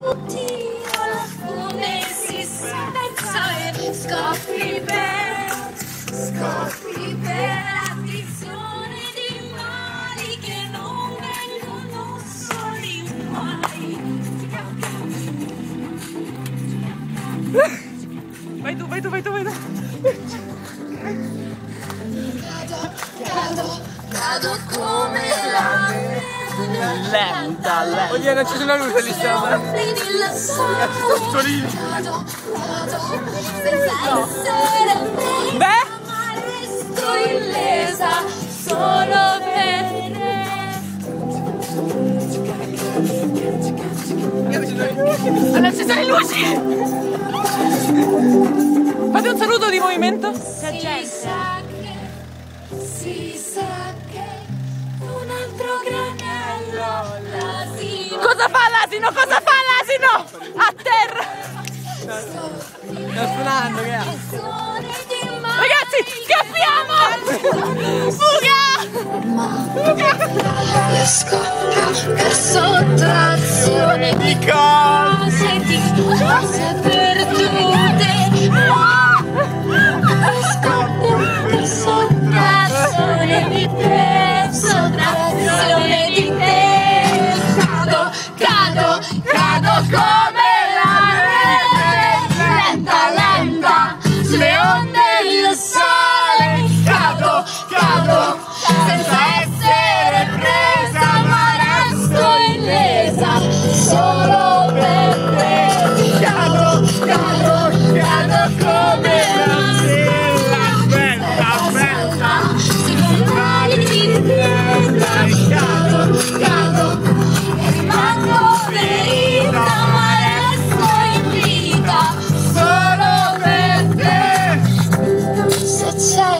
alla fune si senza e scopri per l'addizione di mali che non vengono soli mai. Vai tu. Cado come la Lenta. Oddio, non ci sono luce lì sopra. Cado senza essere Beh? ma resto illesa solo per te. Allora ci sono le luci! Fate un saluto di movimento. Si sa che un altro granello l'asino. Cosa fa l'asino? A terra! Sto suonando, che è? Ragazzi, scappiamo! Fuga! Io scoppio per sottrazione di cose